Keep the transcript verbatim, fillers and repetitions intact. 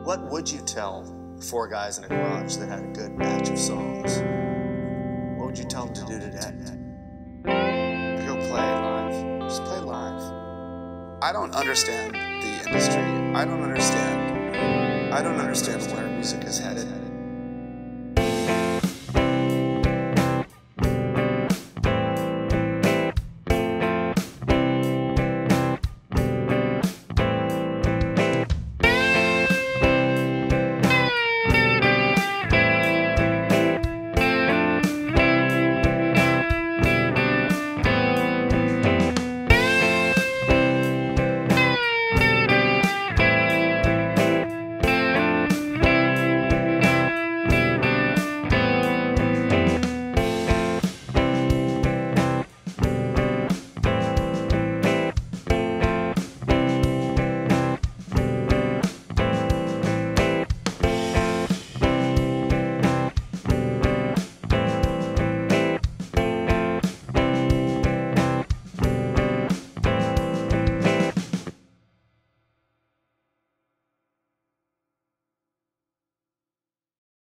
What would you tell four guys in a garage that had a good batch of songs? What would you tell them to do today? Go play live. Just play live. I don't understand the industry. I don't understand. I don't understand where music is headed.